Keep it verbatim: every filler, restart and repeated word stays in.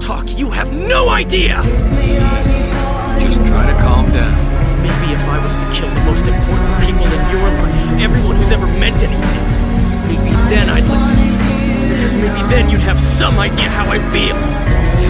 talk, you have no idea! Easy. Just try to calm down. Maybe if I was to kill the most important people in your life, everyone who's ever meant anything, maybe then I'd listen. Because maybe then you'd have some idea how I feel.